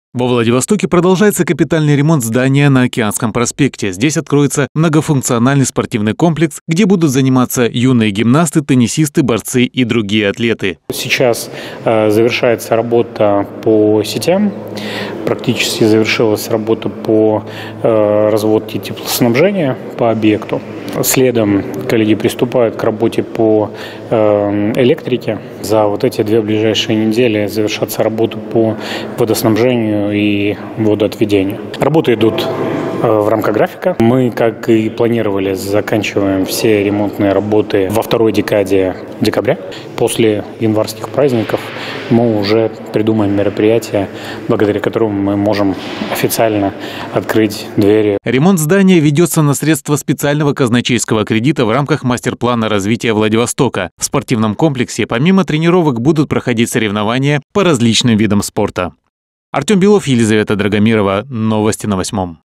Во Владивостоке продолжается капитальный ремонт здания на Океанском проспекте. Здесь откроется многофункциональный спортивный комплекс, где будут заниматься юные гимнасты, теннисисты, борцы и другие атлеты. Сейчас завершается работа по сетям. Практически завершилась работа по разводке теплоснабжения по объекту. Следом коллеги приступают к работе по электрике. За вот эти 2 ближайшие недели завершатся работы по водоснабжению и водоотведению. Работы идут в рамках графика. Мы, как и планировали, заканчиваем все ремонтные работы во второй декаде декабря. После январских праздников мы уже придумаем мероприятие, благодаря которому мы можем официально открыть двери. Ремонт здания ведется на средства специального казначейского кредита в рамках мастер-плана развития Владивостока. В спортивном комплексе помимо тренировок будут проходить соревнования по различным видам спорта. Артем Белов, Елизавета Драгомирова. Новости на 8.